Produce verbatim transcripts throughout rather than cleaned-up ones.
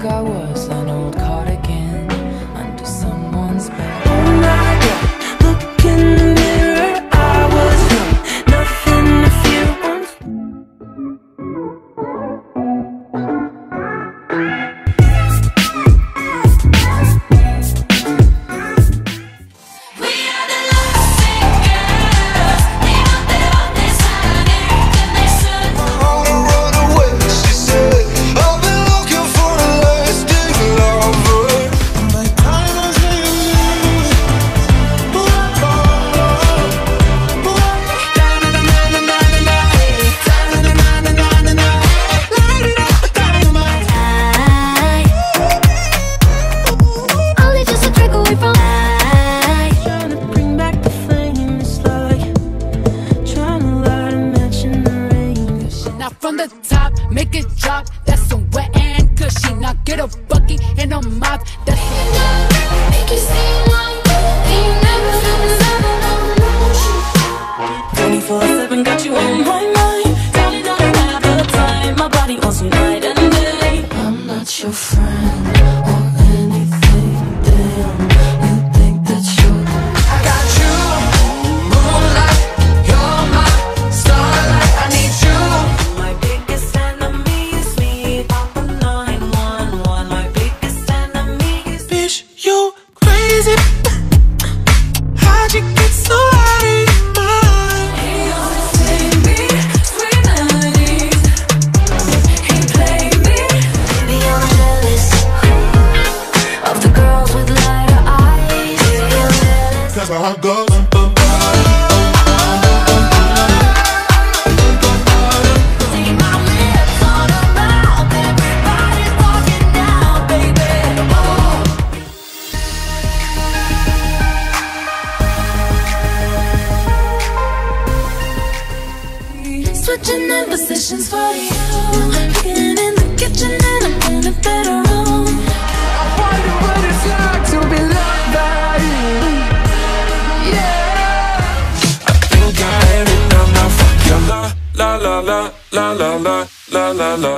like I was an old cardigan under someone's bed. Oh my God, look in the mirror, I was young, nothing to fear once. From the top, make it drop. That's some wet and cushy. Now get a bucket and a mop. That's make you sing one. You never twenty-four seven got you on my mind. Tell you that I have the time. My body wants you night and day. I'm not your friend or anything. Damn, you think that you're I got you, moonlight. You're my starlight. I need you. How'd you get so out of your mind? He always played me sweet melodies. He played me. Baby, I'm jealous of the girls with lighter eyes. Baby, I'm jealous. That's how it goes. Switching in positions for you. Getting in the kitchen and I'm in a better room. I wonder what it's like to be loved by you. Yeah. I think I am enough now. Fuck your la la la la la la la la la.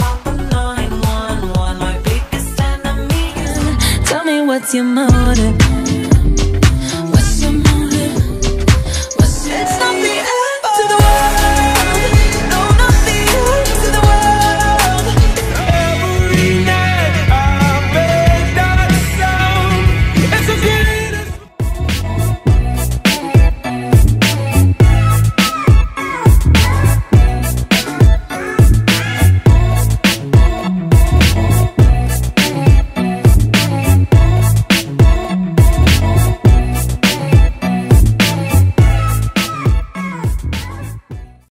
What's your motive?